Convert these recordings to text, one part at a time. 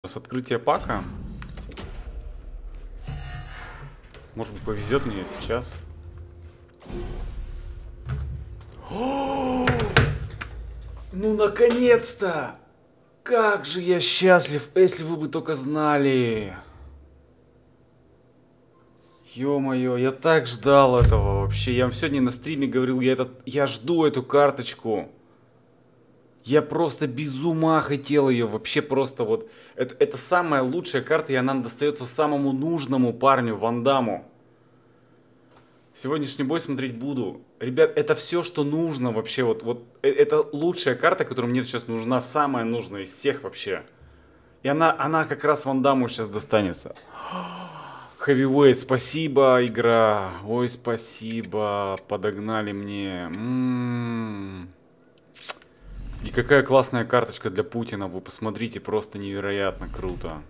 С открытия пака. Может быть, повезет мне сейчас. Ну, наконец-то! Как же я счастлив, если вы бы только знали. Ё-моё, я так ждал этого вообще. Я вам сегодня на стриме говорил, я жду эту карточку. Я просто без ума хотел ее. Вообще просто вот. Это самая лучшая карта, и она достается самому нужному парню, Ван Дамму. Сегодняшний бой смотреть буду. Ребят, это все, что нужно вообще. Это лучшая карта, которая мне сейчас нужна, самая нужная из всех вообще. И она как раз Ван Дамму сейчас достанется. Heavyweight, спасибо, игра. Ой, спасибо. Подогнали мне. И какая классная карточка для Путина. Вы посмотрите, просто невероятно круто.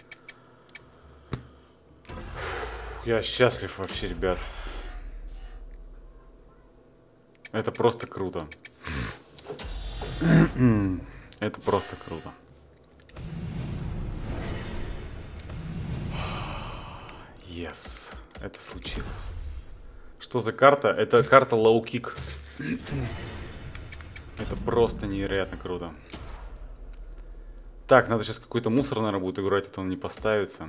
Я счастлив вообще, ребят. Это просто круто. Это просто круто. Yes. Это случилось. Что за карта? Это карта Low Kick. Это просто невероятно круто. Так, надо сейчас какой-то мусор, наверное, будет играть, а то он не поставится.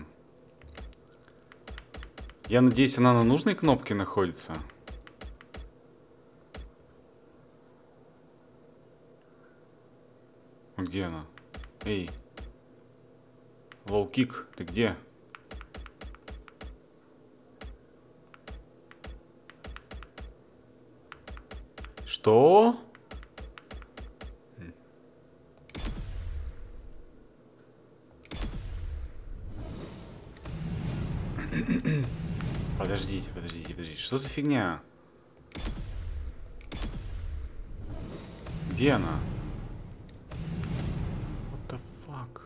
Я надеюсь, она на нужной кнопке находится. Где она? Эй. Low Kick, ты где? Что? Подождите. Что за фигня? Где она? What the fuck?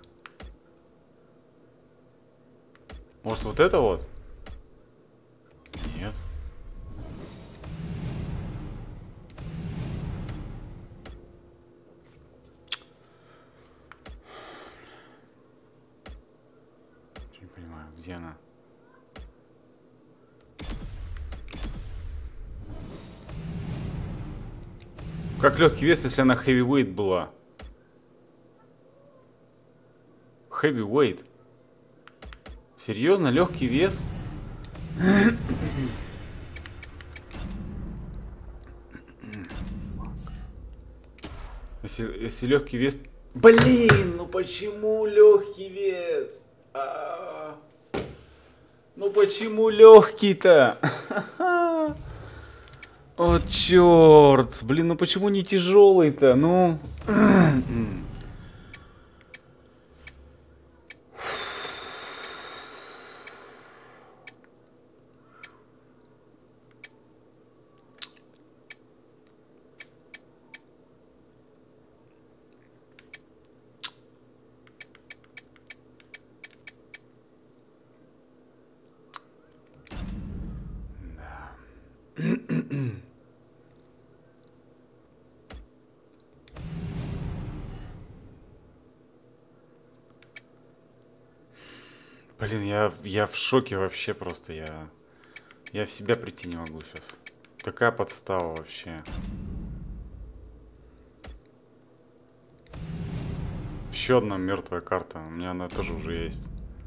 Может, вот это вот? Нет. Не понимаю, где она? Как легкий вес, если она heavyweight была? Heavyweight? Серьезно, легкий вес? Если легкий вес... Блин, ну почему легкий вес? Ну почему легкий-то? О, черт! Блин, ну почему не тяжелый-то? Ну... Блин, я в шоке вообще просто. Я в себя прийти не могу сейчас. Какая подстава вообще. Еще одна мертвая карта. У меня она тоже уже есть.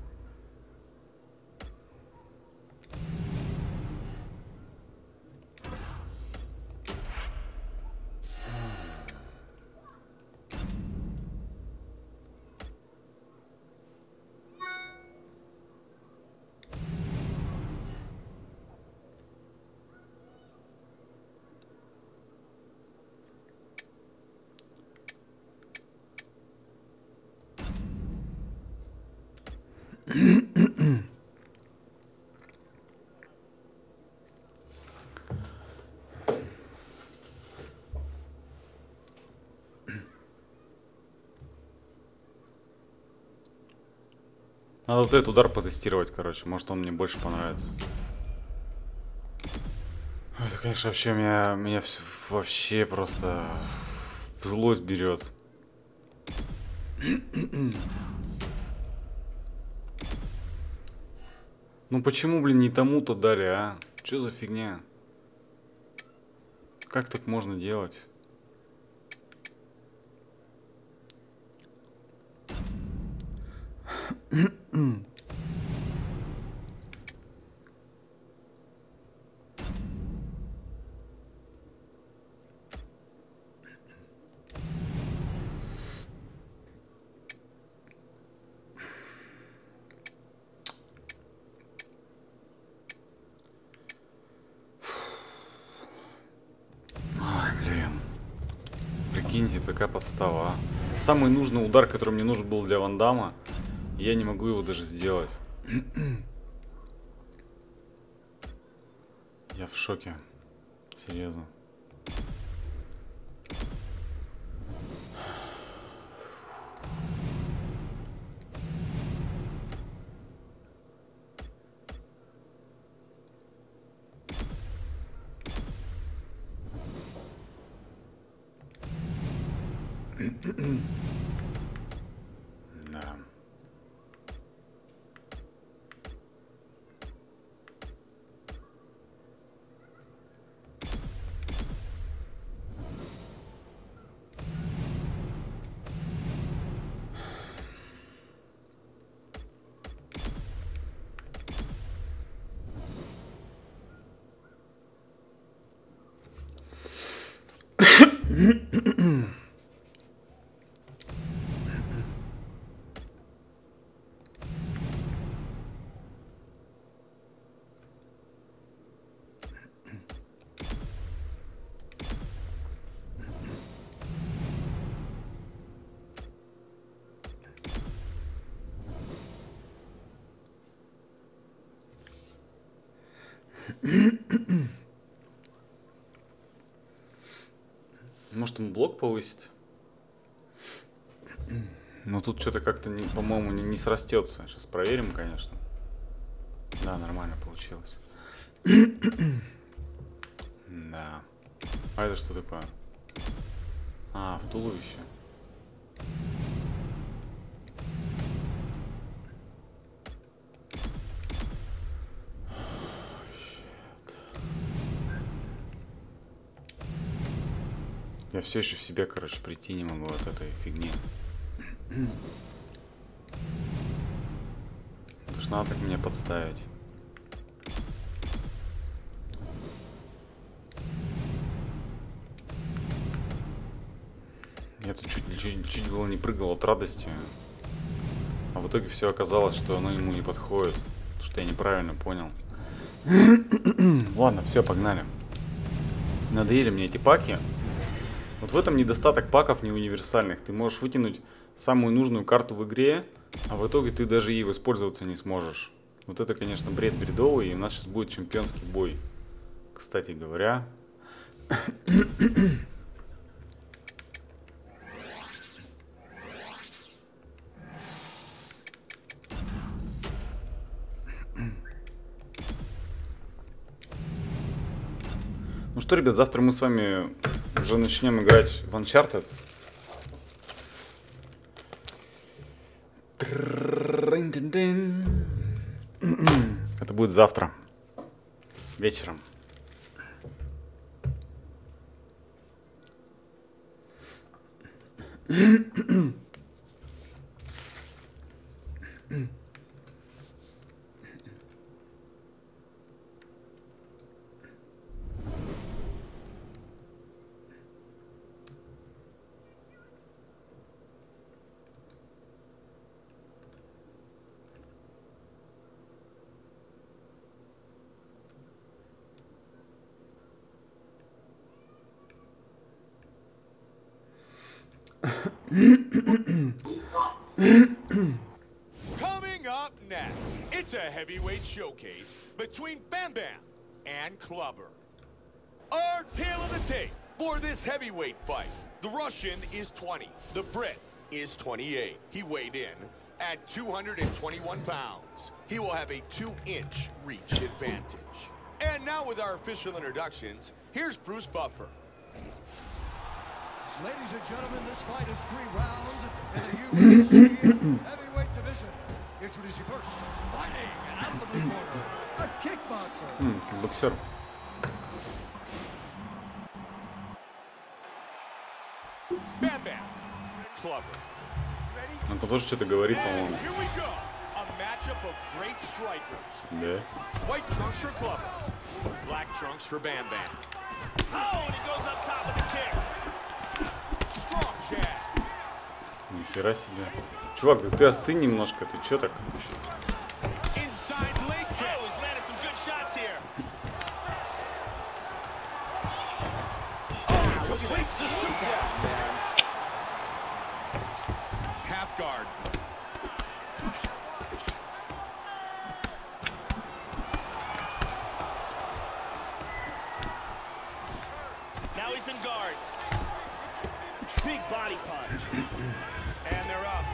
Надо вот этот удар потестировать, короче. Может, он мне больше понравится. Это, конечно, вообще меня вообще просто в злость берет. Ну почему, блин, не тому-то дали, а? Что за фигня? Как так можно делать? Прикиньте, такая подстава, а. Самый нужный удар, который мне нужен был для Ван Дамма, я не могу его даже сделать. Я в шоке. Серьезно. Да. Может, ему блок повысить? Но тут что-то как-то, по-моему, не срастется. Сейчас проверим, конечно. Да, нормально получилось. Да. А это что такое? А, в туловище. Я все еще в себя, короче, прийти не могу от этой фигни. Это ж надо так меня подставить. Я тут чуть было не прыгал от радости. А в итоге все оказалось, что оно ему не подходит. Что я неправильно понял. Ладно, все, погнали. Надоели мне эти паки. Вот в этом недостаток паков не универсальных. Ты можешь вытянуть самую нужную карту в игре, а в итоге ты даже ей воспользоваться не сможешь. Вот это, конечно, бред бредовый, и у нас сейчас будет чемпионский бой. Кстати говоря. Ну что, ребят, завтра мы с вами уже начнем играть в Uncharted. Это будет завтра. Вечером. Coming up next, it's a heavyweight showcase between Bam Bam and Clubber. Our tale of the tape for this heavyweight fight. The Russian is 20, the Brit is 28. He weighed in at 221 pounds. He will have a 2-inch reach advantage. And now with our official introductions, here's Bruce Buffer. Ladies and gentlemen, this fight is 3 rounds in the UFC heavyweight division. It's Introducing first, fighting out of the blue corner, a kickboxer. Боксер. Bam Bam. Clubber. Он там тоже что-то говорит, And по-моему. here we go. A matchup of great strikers. Да. White trunks for Clubber. Black trunks for Bam Bam. Oh, and he goes up top with the kick. Strong jab. Нихера себе. Чувак, да ты остынь немножко, ты чё так? Inside leg kick. Oh, he's landed some good shots here. Oh, he completes the suplex. Half guard. Now he's in guard. Big body punch. And they're up.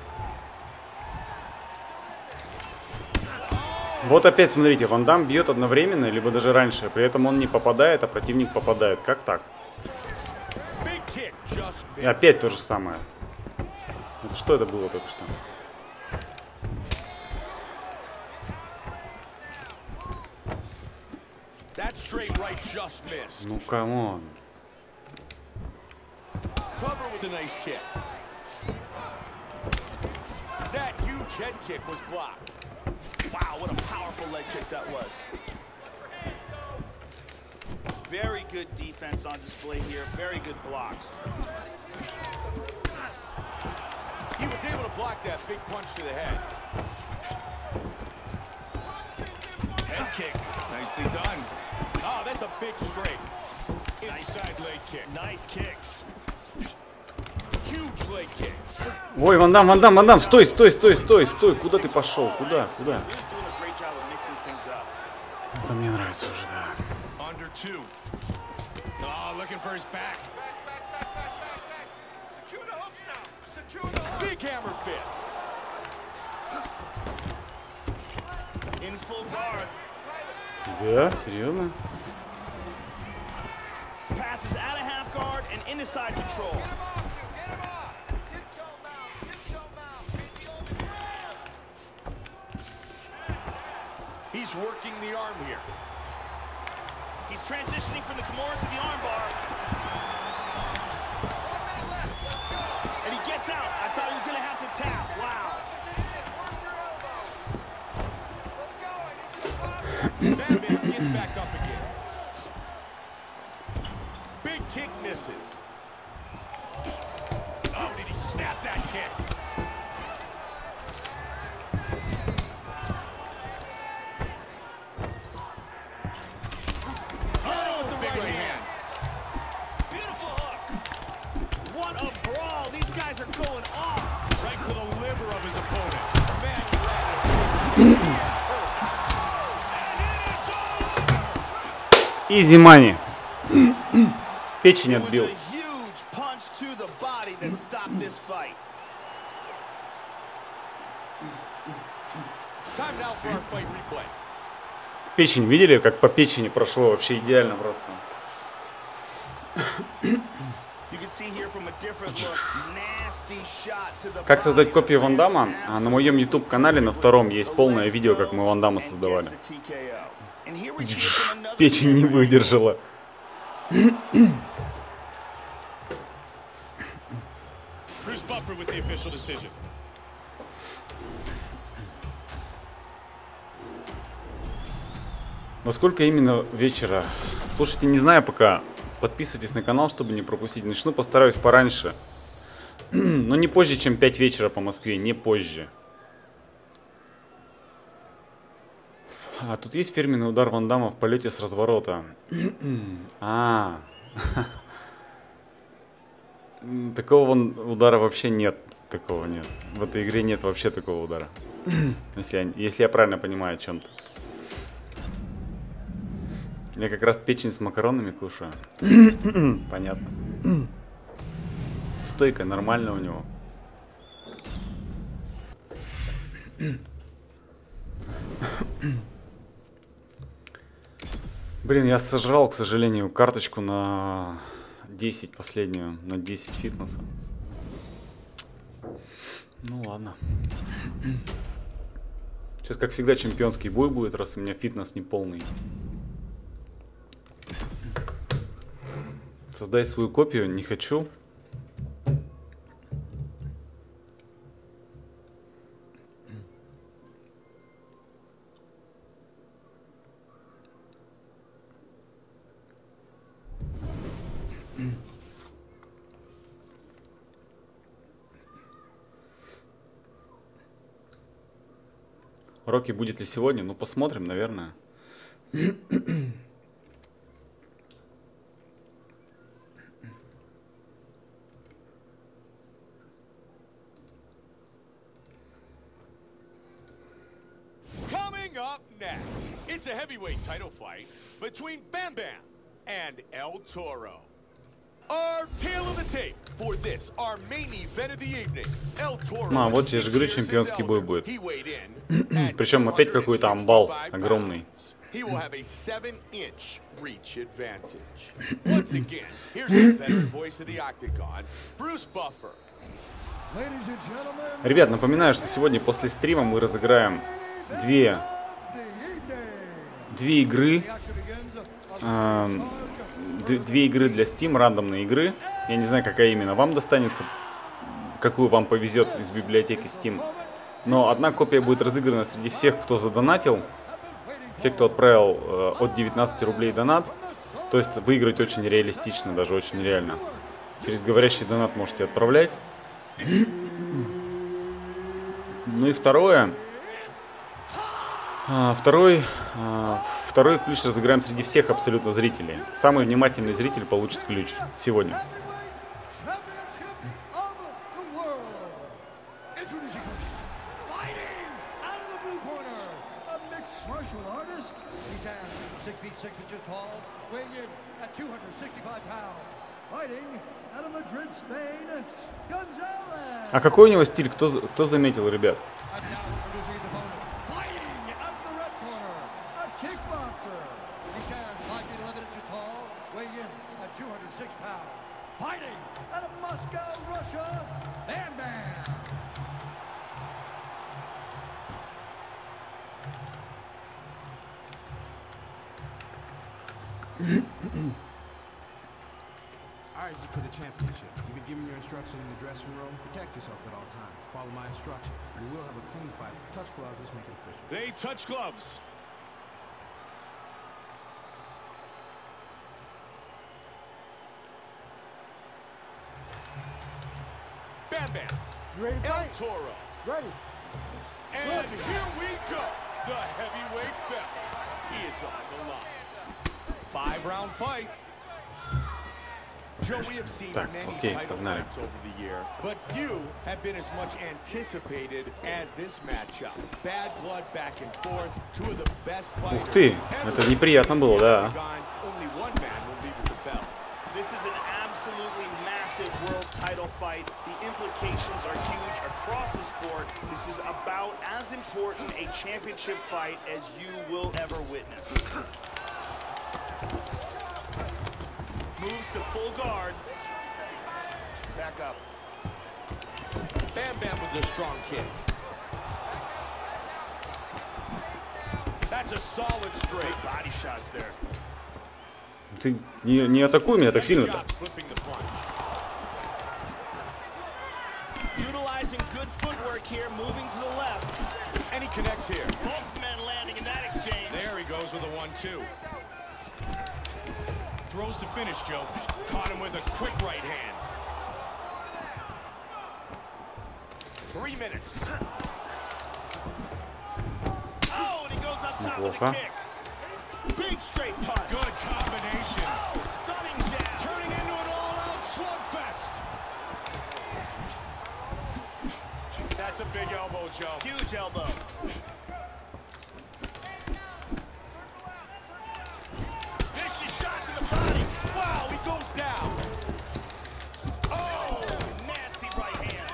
Вот опять смотрите, Ван Дам бьет одновременно, либо даже раньше. При этом он не попадает, а противник попадает. Как так? Big kick just И missed. опять то же самое. Это что это было только что? That straight right just missed. Ну камон. Clubber with a nice kick. That huge head kick was blocked. Wow, what a powerful leg kick that was. Very good defense on display here. Very good blocks. He was able to block that big punch to the head. Head kick. Nicely done. Oh, that's a big straight. Inside leg kick. Nice kicks. Huge leg kick. Ой, Ван Дам, Ван Дам, Ван Дам, стой, стой, стой, стой, стой. Куда ты пошел? Куда? Куда? Really doing a great job of mixing things up. Это мне нравится уже, да. Under two. Oh, looking for his back. Secure the hooks now. Secure the hooks. Big hammer fist. In full guard. Да? Серьезно? Passes out of half guard and into side control. He's working the arm here. He's transitioning from the Kimura to the armbar. And he gets out. I thought he was going to have to tap. Wow. Bam Bam gets back up again. Big kick misses. Oh, did he snap that kick? Oh, with the big right hand. Beautiful hook. What a brawl. These guys are going off. Right to the liver of his opponent. Man, he landed. Изи мани. Печень It was отбил. a huge punch to the body that stopped this fight. Time now for our fight replay. Печень, видели, как по печени прошло? Вообще идеально просто. You can see here from a different look. Nasty shot to the Как создать body. копию Ван Дамма? А на моем YouTube канале на втором есть полное видео, как мы Ван Дамма создавали. Печень не выдержала. Bruce Buffer with the official decision. Во сколько именно вечера? Слушайте, не знаю пока. Подписывайтесь на канал, чтобы не пропустить. Начну, постараюсь пораньше. Но не позже, чем 5 вечера по Москве. Не позже. А тут есть фирменный удар Ван Дамма в полете с разворота. Такого удара вообще нет. Такого нет. В этой игре нет вообще такого удара. Если я правильно понимаю о чем-то. Я как раз печень с макаронами кушаю. Понятно. Стойка нормально у него. Блин, я сожрал, к сожалению, карточку на 10 последнюю, на 10 фитнеса. Ну ладно. Сейчас, как всегда, чемпионский бой будет, раз у меня фитнес не полный. Создай свою копию, не хочу. Рокки будет ли сегодня? Ну, посмотрим, наверное. Coming up next, it's a heavyweight title fight between Bam Bam and El Toro. Our tale of the tape for this, our main event of the evening. El Toro. Вот я же говорю, чемпионский бой будет. Причем опять какой-то амбал огромный. He will have a 7-inch reach advantage. Once again, here's the veteran voice of the Octagon, Bruce Buffer. Ребят, напоминаю, что сегодня после стрима мы разыграем две игры. Две игры для Steam, рандомные игры. Я не знаю, какая именно вам достанется, какую вам повезет из библиотеки Steam. Но одна копия будет разыграна среди всех, кто задонатил. Все, кто отправил от 19 рублей донат. То есть выиграть очень реалистично, даже очень реально. Через говорящий донат можете отправлять. Ну и второй ключ разыграем среди всех абсолютно зрителей. Самый внимательный зритель получит ключ сегодня. А какой у него стиль? Кто заметил, ребят? Alright, for the championship. You've been given your instructions in the dressing room. Protect yourself at all times. Follow my instructions. We will have a clean fight. Touch gloves, let's make it official. They touch gloves. Bam Bam. You ready to El fight? Toro. Ready. And here we go. The heavyweight belt is on the line. 5-round fight. Joe, we have seen many title fights over the year, but few have been as much anticipated as this matchup. Bad blood back and forth, two of the best fighters. Ух ты, это неприятно было, да. Only one man will leave with the belt. This is an absolutely massive world title fight. The implications are huge across the sport. This is about as important a championship fight as you will ever witness. Moves to full guard. Back up. Bam Bam with a strong kick. That's a solid straight. Body shots there. Ты не атакуй меня так сильно-то. Utilizing good footwork here, moving to the left. And he connects here. Both men landing in that exchange. There he goes with a 1-2. Throws to finish, Joe. Caught him with a quick right hand. 3 minutes. Oh, and he goes up top with a kick. Big straight punch. Good combination. Oh, stunning jab. Turning into an all-out slugfest. That's a big elbow, Joe. Huge elbow. Vicious shot to the body. Wow, he goes down. Oh, nasty right hand.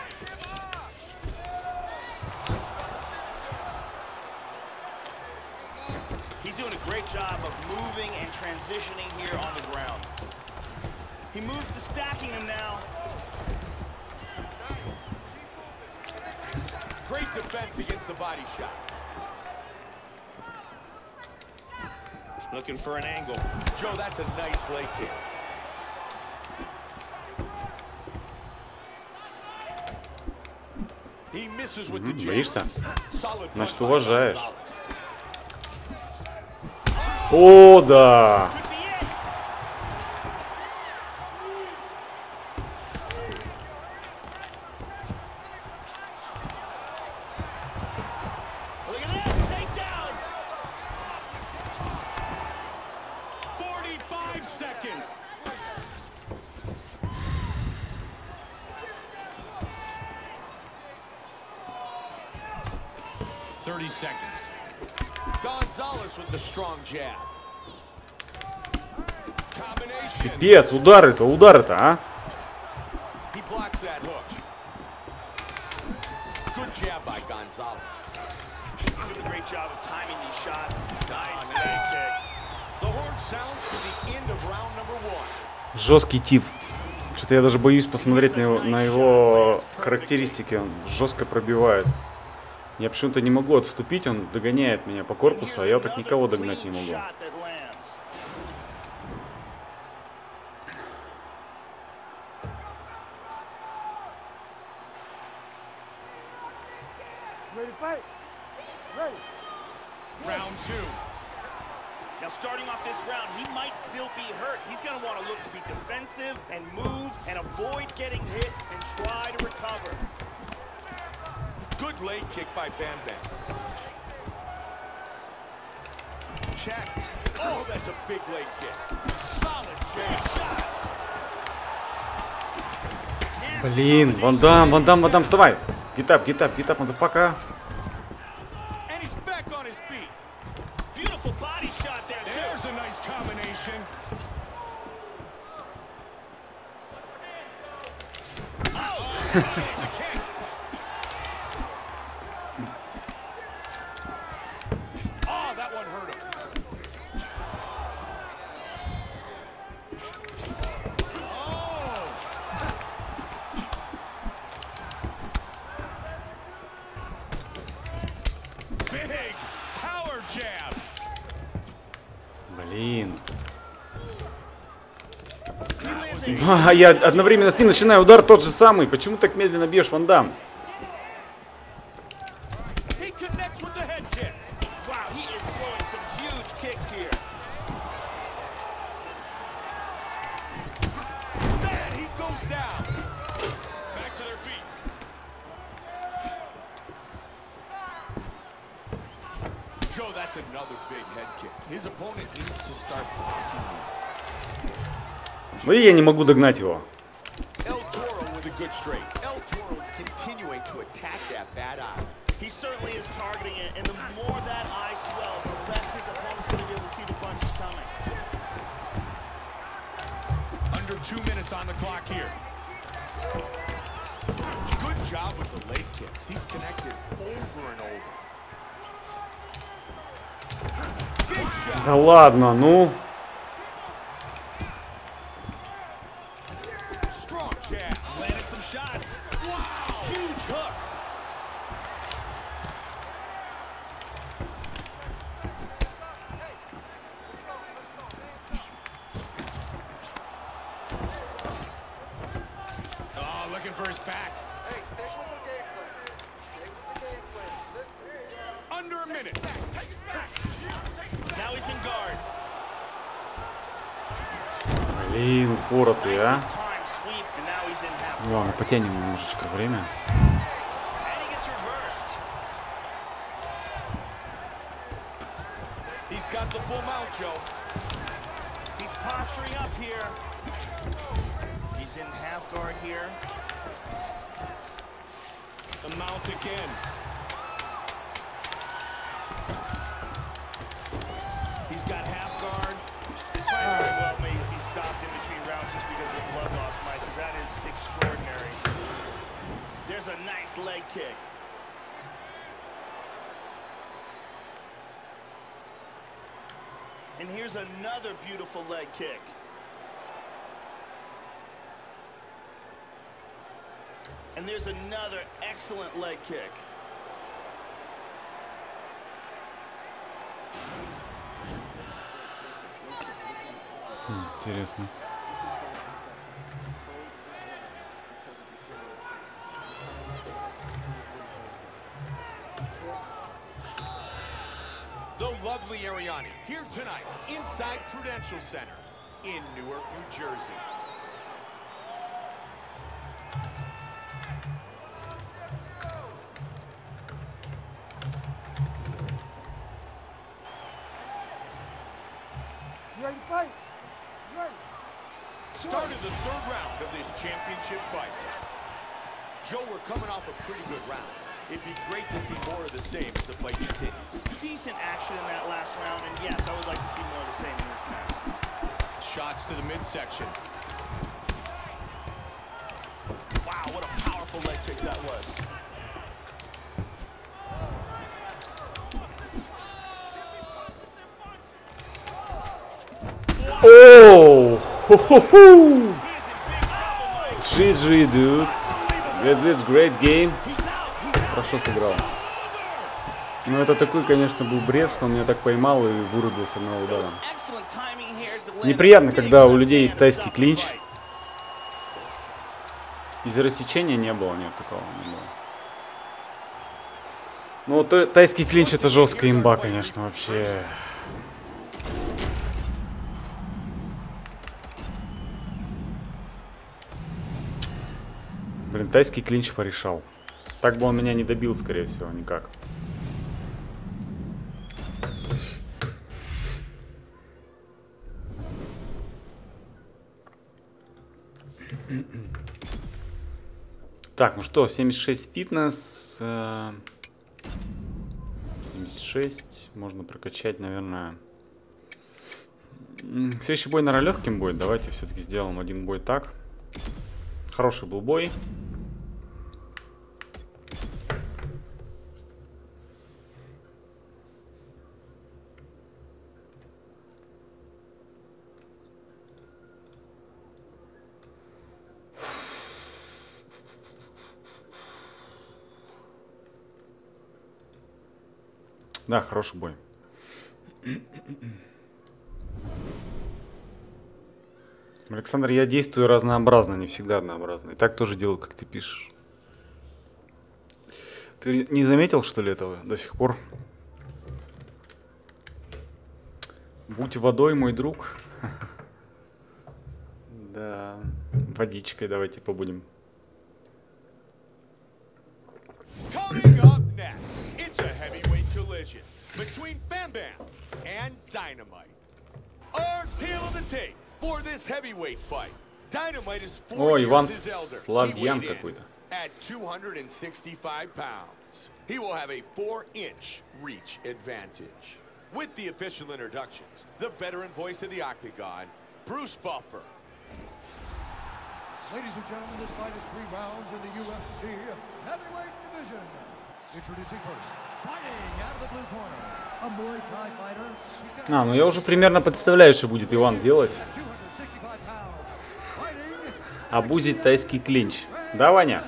He's doing a great job of moving and transitioning here on the ground. He moves to stacking him now. Great defense against the body shot. Looking for an angle. Joe, that's a nice leg kick. He misses with the jab. Боишься? Solid Значит, punch by уважаешь. Gonzalez. О, да! Could be it. Look at that takedown. 45 seconds. Gonzalez with the strong jab. Combination. Пипец, удары-то, а? He blocks that hook. Good jab by Gonzalez. Doing a great job of timing these shots. Nice nice. leg kick. The horn sounds for the end of round number 1. Жесткий тип. Что-то я даже боюсь посмотреть на его характеристики. Он жестко пробивает. Я почему-то не могу отступить, он догоняет меня по корпусу, а я вот так никого догнать не могу. Round 2. Now starting off this round, he might still be hurt. He's going to want to look to be defensive and move and avoid getting hit and try to recover. Good leg kick by Bam Bam. Checked. Oh, that's a big leg kick. Solid jab. Shots. Блин, Ван Дам, вставай! Get up, мазафака! And he's back on his feet. Beautiful body shot there, too. There's a nice combination. Oh, that one hurt him. Oh. Big power jab. Блин. А я одновременно с ним начинаю удар тот же самый. Почему так медленно бьешь, Ван Дам? He connects with the head kick. Wow, he is throwing some huge kicks here. Man, he goes down. Back to their feet. Joe, that's another big head kick. His opponent needs to start blocking these. Ну и я не могу догнать его. El Toro with a good straight. El Toro is continuing to attack that bad eye. He certainly is targeting it, and the more that eye swells, the less his opponent's going to be able to see the punches coming. Under 2 minutes on the clock here. Good job with the leg kicks. He's connected over and over. Big shot. Да ладно, ну. Strong jab. Landed some shots. Wow. Huge hook. Oh, looking for his back. Hey, stay with the game plan. Stay with the game plan. Listen. Under a minute. Now he's in guard. Блин, упоротый, а. Time sweep, and now he's in half. Ладно, потянем немножечко время. And he gets reversed. He's got the full mount, Joe. He's posturing up here. He's in half guard here. The mount again. He's got half guard. This fight very well may be stopped in between rounds just because of blood loss, Mike, because that is extraordinary. There's a nice leg kick. And here's another beautiful leg kick. And there's another excellent leg kick. Интересно. The lovely Ariani here tonight inside Prudential Center in Newark, New Jersey. You ready to fight? You ready? Started the third round of this championship fight. Joe, we're coming off a pretty good round. It'd be great to see more of the same as the fight continues. Decent action in that last round, and yes, I would like to see more of the same in this next. Shots to the midsection. Wow, what a powerful leg kick that was. Oh! Хо-хо-хо! GG, dude. That's great game. Хорошо сыграл. Но это такой, конечно, был бред, что он меня так поймал и вырубился на ударом. Неприятно, когда у людей есть тайский клинч. Из-за рассечения не было, нет, такого не было. Ну, вот тайский клинч — это жесткая имба, конечно, вообще. Блин, тайский клинч порешал. Так бы он меня не добил, скорее всего, никак. Так, ну что, 76 фитнес. 76. Можно прокачать, наверное. Следующий бой, наверное, легким будет. Давайте все-таки сделаем один бой так. Хороший был бой. Да, хороший бой. Александр, я действую разнообразно, не всегда однообразно. И так тоже делаю, как ты пишешь. Ты не заметил, что ли, этого до сих пор? Будь водой, мой друг. Да, водичкой давайте побудем. Coming up next, it's a heavyweight collision between Bam Bam and Dynamite. Our tale of the tape for this heavyweight fight. Dynamite is 4 Иван years his elder. Славьян какой-то. At 265 pounds, he will have a 4-inch reach advantage. With the official introductions, the veteran voice of the Octagon, Bruce Buffer. Ladies and gentlemen, this fight is 3 rounds in the UFC heavyweight division. Introducing first, fighting out of the blue corner, a Muay Thai fighter. Ну я уже примерно представляю, что будет Иван делать. Обузить тайский клинч. Да, Ваня?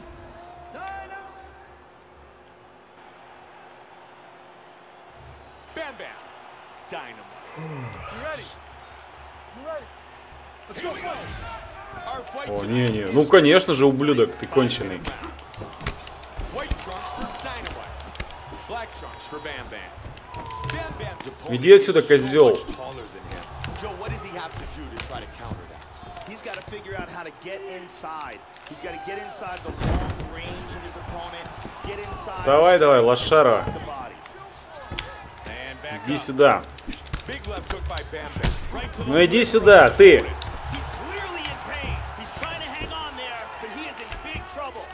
Bam Bam, Dynamite. You ready? You ready? Let's go fight. Our fight О, tonight не-не. is Ну, конечно же, ублюдок, ты конченый. White trunks for Dynamite, black trunks for Bam Bam. Bam Bam's opponent Иди отсюда, is so козел. much taller than him. Joe, what does he have to do to try to counter that? He's got to figure out how to get inside. He's got to get inside the long range of his opponent. Get inside. Давай, давай, лошара. the bodies. And back Иди up. сюда. Big left hook by Bam Bam. Right to the Ну иди сюда, ты. He's clearly in pain. He's trying to hang on there, but he is in big trouble.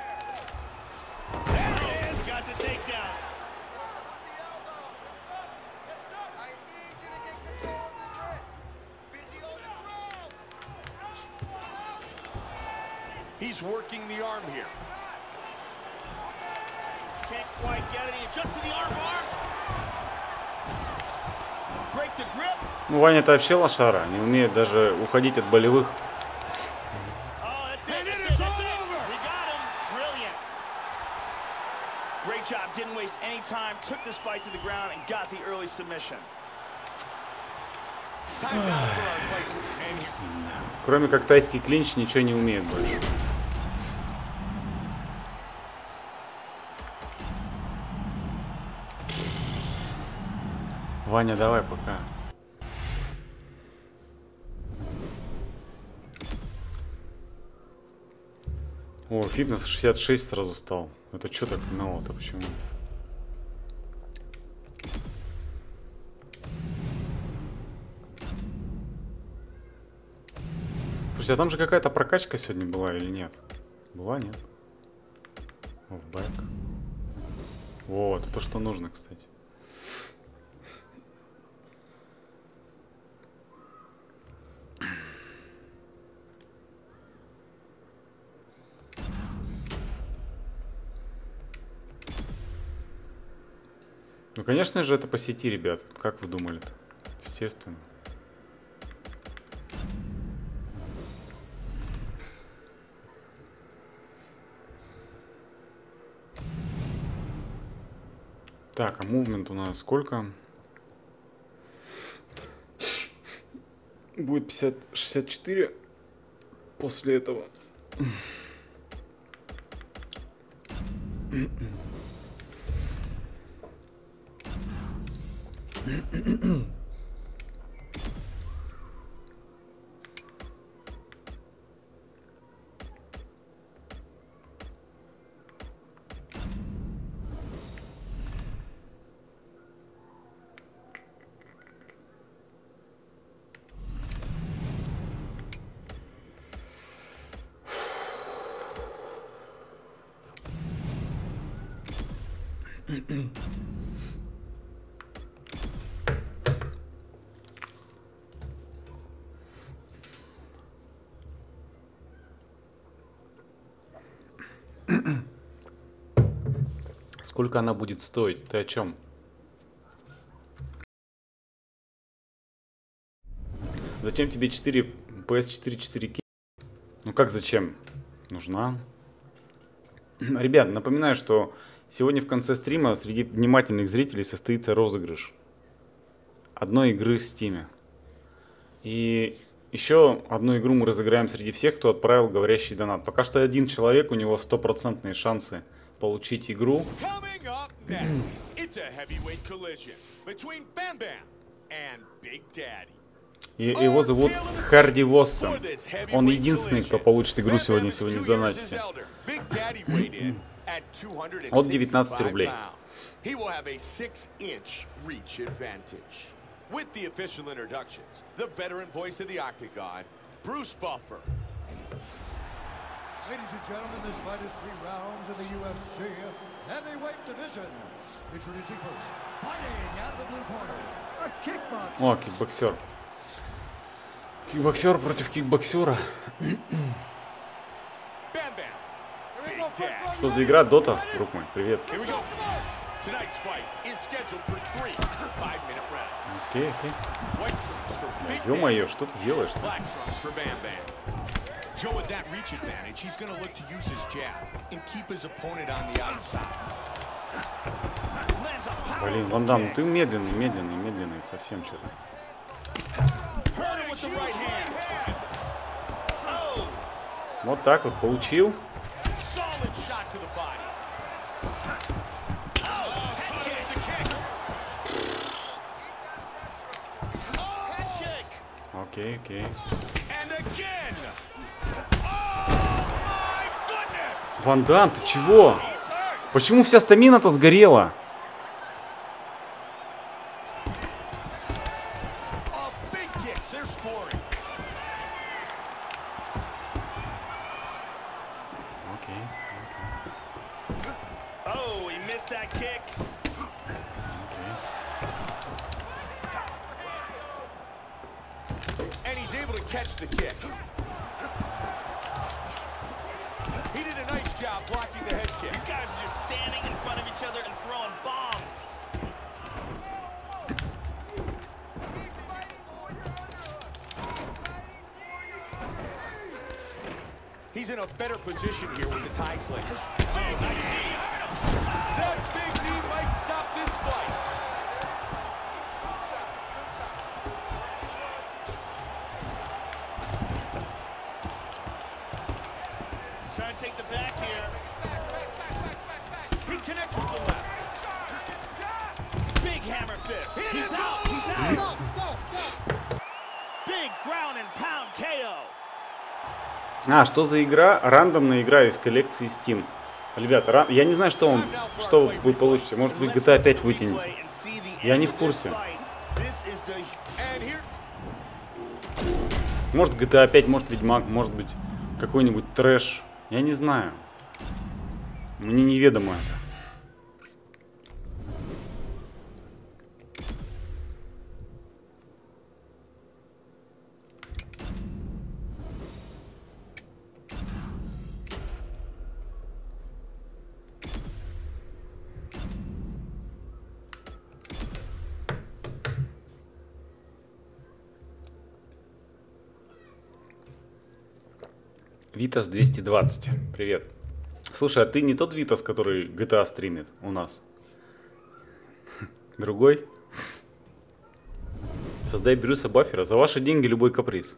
There it is. Got the takedown. I need you to get control of his wrists. Busy on the ground. He's working the arm here. Can't quite get it. He adjusts to the arm bar. Break the grip. Ну, Ваня-то вообще лошара. Не умеет даже уходить от болевых. Oh, that's it. That's it. That's it. We got him. Brilliant. Great job. Didn't waste any time. Took this fight to the ground and got the early submission. Кроме как тайский клинч, ничего не умеет больше. Ваня, давай пока. О, фитнес 66 сразу стал. Это что так мало-то, почему? Слушайте, а там же какая-то прокачка сегодня была или нет? Была, нет? Оффбэк. Вот, это то, что нужно, кстати. Ну, конечно же, это по сети, ребят. Как вы думали-то? Естественно. Так, а мувмент у нас сколько? Будет 64 после этого. Сколько она будет стоить? Ты о чем? Зачем тебе 4 PS4 4K? Ну как зачем? Нужна. Ребят, напоминаю, что сегодня в конце стрима среди внимательных зрителей состоится розыгрыш одной игры в Steam. И еще одну игру мы разыграем среди всех, кто отправил говорящий донат. Пока что один человек, у него 100% шансы получить игру. И его зовут Харди Воссон. Он единственный, кто получит игру сегодня сдонатите. От 19 рублей. With the official introductions, the veteran voice of the Octagon, Bruce Buffer. Ladies and gentlemen, this fight is 3 rounds in the UFC heavyweight division. Introducing first, fighting out of the blue corner, a kickboxer. О, кикбоксер. Кикбоксер против кикбоксера. Что за игра? Дота, друг мой, привет. Окей, окей. Ё-моё, что ты делаешь-то? Блин, Ван Дам, ты медленный, совсем что-то. Вот так вот получил. Окей, окей. Ван Дам, ты чего? Почему вся стамина-то сгорела? He's in a better position here with the tie clinch. That big knee might stop this fight. take the back here. He connects with the left. Big hammer fist. He's out. He's out. Big ground and pound KO. А, что за игра? Рандомная игра из коллекции Steam. Ребята, я не знаю, что вы получите. Может, вы GTA 5 вытянете. Я не в курсе. Может, GTA 5, может, Ведьмак, может быть, какой-нибудь трэш. Я не знаю. Мне неведомо это. Витас 220. Привет. Слушай, а ты не тот Витас, который GTA стримит у нас? Другой? Создай Брюса Баффера. За ваши деньги любой каприз.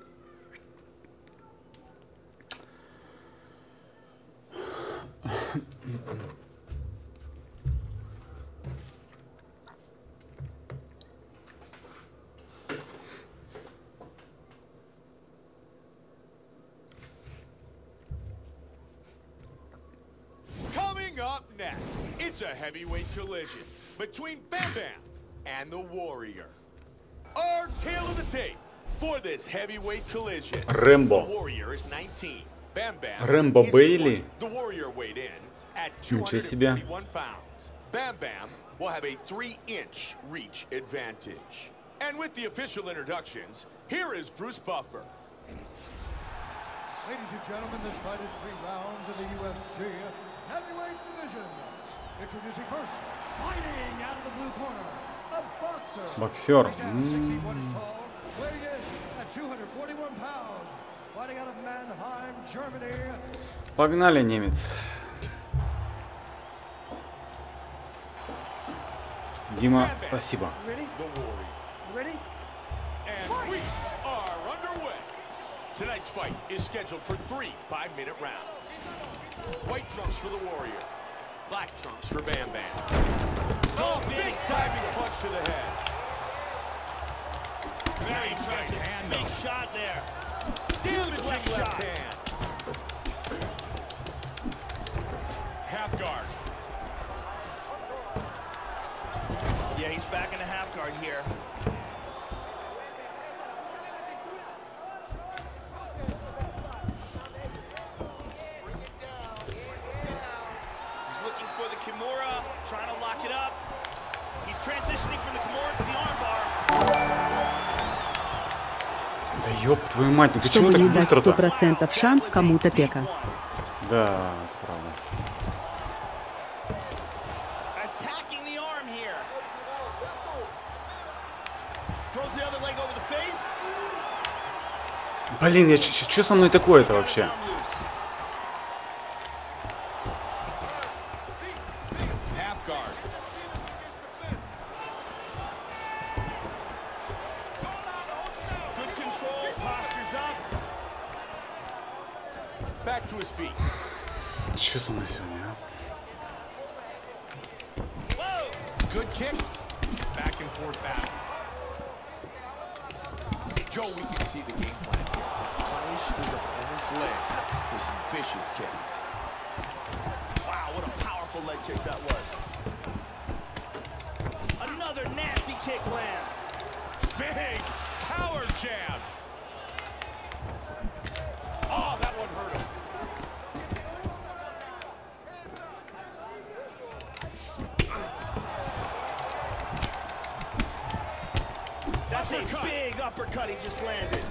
Up next, it's a heavyweight collision between Bam Bam and the Warrior. Our tale of the tape for this heavyweight collision. Рэмбо. The Warrior is 19. Bam Bam Рэмбо is Бейли. 20. The Warrior weighed in at Ничего себе. 241 pounds. Bam Bam will have a 3-inch reach advantage. And with the official introductions, here is Bruce Buffer. Ladies and gentlemen, this fight is 3 rounds in the UFC heavyweight division. Introducing first, fighting out of the blue corner, a boxer. Боксер. He's down 61 inches tall, weighing in at 241 pounds. Fighting out of Mannheim, Germany. Погнали, немец. Дима, спасибо. The Warrior. Ready? And we are underway. Tonight's fight is scheduled for 3 5-minute rounds. White trunks for the Warrior. Black trunks for Bam Bam. Oh, big timing punch to the head. Very impressive. Big shot there. Damaging left left shot. hand. Half guard. Yeah, he's back in a half guard here. He's looking for the Kimura, trying to lock it up. He's transitioning from the Kimura to the armbar. Да ёб твою мать, ну почему Чтобы так не дать быстро-то? 100% шанс кому-то пека. Да, это правда. Attacking the arm here. Throws the other leg over the face. Блин, что со мной такое-то вообще? Down loose. Half guard. Good control, postures up. Back to his feet. Что со мной сегодня, а? Whoa! Good kicks. Back and forth battle. Joe, we can see the game plan. Punish his opponent's leg with some vicious kicks. Wow, what a powerful leg kick that was. Another nasty kick lands. Big power jab. Oh, that one hurt him. That's a big uppercut he just landed.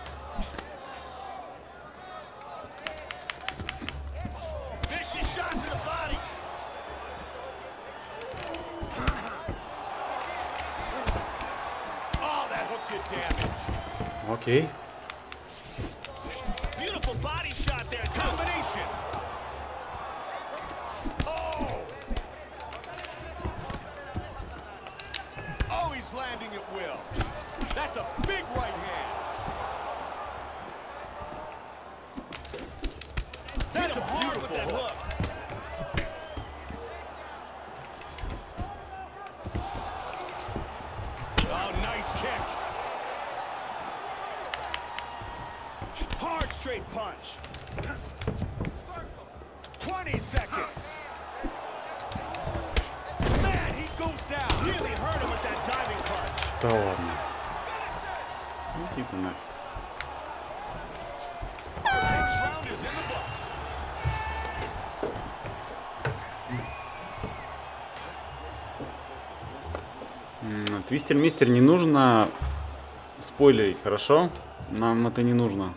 Vicious shots in the body. Oh, that hook did damage. Окей. Beautiful body shot there, too. Combination. Oh. Oh, he's landing at will. That's a big right hand. That him hard with that hook. Oh, nice kick. Hard straight punch. 20 seconds. Man, he goes down. Really hurt him with that diving punch. Да ладно. Иди ты нафиг. First round is in the books. Твистер-мистер, не нужно спойлерить, хорошо? Нам это не нужно.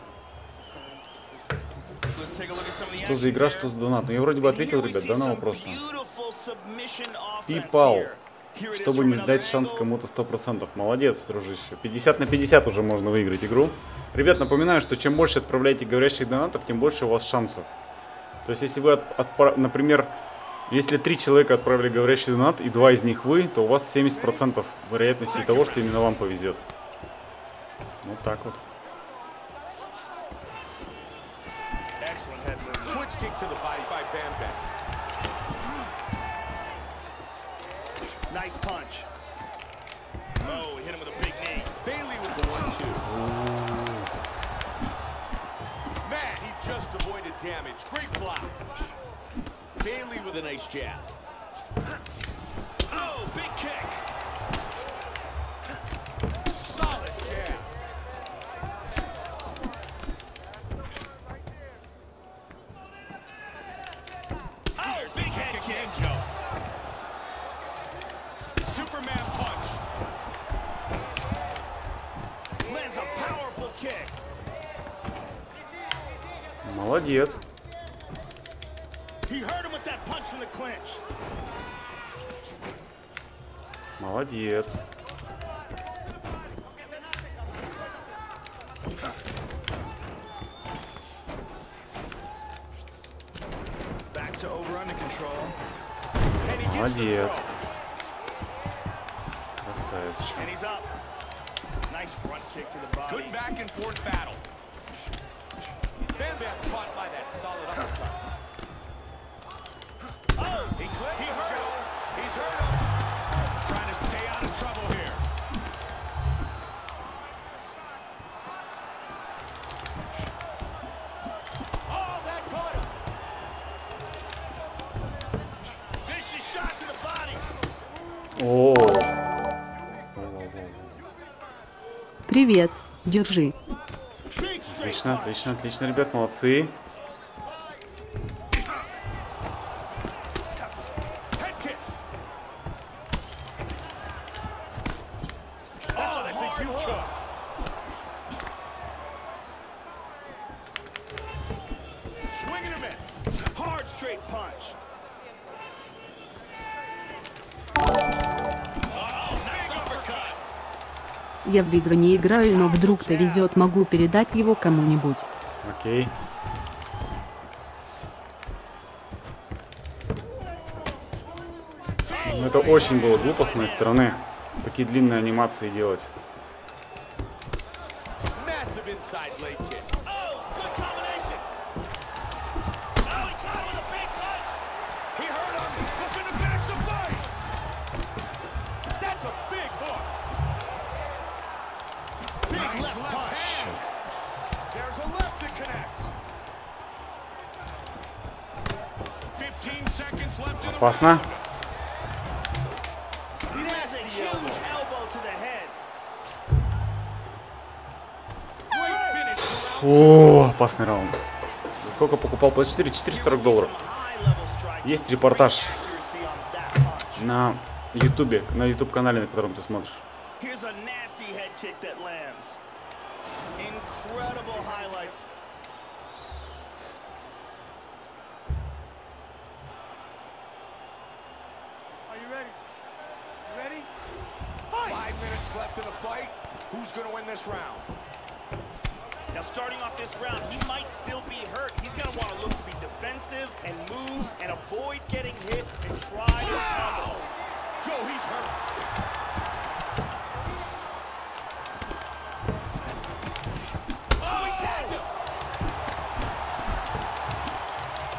Let's take a look at some of the Что за action игра, here. что за донат? Ну я вроде бы And ответил, here we ребят, see да, на some вопрос. beautiful submission offense Пипал. here. Here it is Чтобы from не another дать шанс angle. кому-то 100%. Молодец, дружище. 50 на 50 уже можно выиграть игру. Ребят, напоминаю, что чем больше отправляете говорящих донатов, тем больше у вас шансов. То есть, если вы, например, если 3 человека отправили говорящий донат, и 2 из них вы, то у вас 70% вероятности того, что именно вам повезет. Вот так вот. Excellent head movement. Switch kick to the body by Bam Bam. Nice punch. Oh, hit him with a big knee. Bailey with the 1-2. Man, he just avoided damage. Great block. Bailey with a nice jab. Oh, big kick. Solid jab. Oh, big head kick. Superman punch. Lands a powerful kick. Молодец. He hurt him with that punch from the clinch. Молодец. Back to over under control. And he gets the Молодец. throw. Красавец. And he's up. Nice front kick to the body. Good back and forth battle. Bam Bam caught by that solid uppercut. Oh, He clipped he him, hurt Joe. him. He's hurt him. Trying to stay out of trouble here. Oh, that caught him. Vicious shot to the body. О. Привет, держи. Big straight Отлично, punch. отлично, отлично, ребят, молодцы. Head kick. Oh, that's a huge hook. Swing and a miss. Hard straight punch. Nice uppercut. Я в игры не играю, но вдруг повезет, могу передать его кому-нибудь. Окей. Ну, это очень было глупо с моей стороны. Такие длинные анимации делать. Massive inside leg kick. Oh, good combination. Oh, he caught him with a big punch. He hurt him. Looking to finish the fight. That's a big hook. Big Nice left punch. hand. There's a left that connects. 15 seconds left in the Опасно. round. He has a huge elbow to the head. Great finish to round. О, опасный раунд. За сколько покупал PS4? 440 долларов. High-level striking. Есть репортаж Accuracy on that punch. на Ютубе, на YouTube канале, на котором ты смотришь. Here's a nasty head kick that lands. Incredible highlights. Are you ready? You ready? 5 minutes left in the fight. Who's going to win this round? Now starting off this round, he might still be hurt. He's going to want to look to be defensive and move and avoid getting hit and try to cover. Joe, he's hurt. Oh, he tagged him.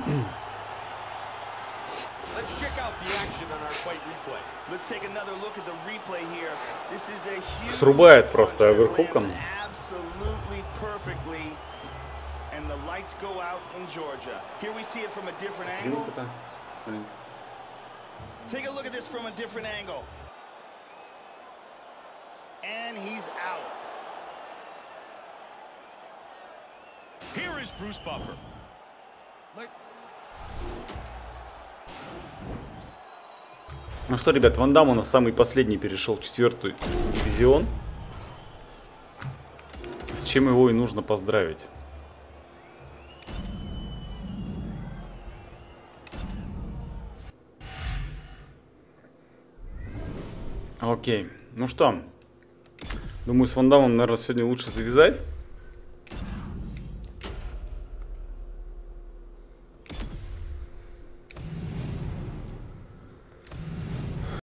Let's check out the action on our fight replay. Let's take another look at the replay here. This is a huge Срубает просто punch that оверхуком. lands absolutely perfectly. And the lights go out in Georgia. Here we see it from a different angle. Take a look at this from a different angle. And he's out. Here is Bruce Buffer. Ну что, ребят, Ван Дам у нас самый последний перешел в 4-й дивизион. С чем его и нужно поздравить. Окей. Ну что, думаю, с Ван Дамом, наверное, сегодня лучше завязать.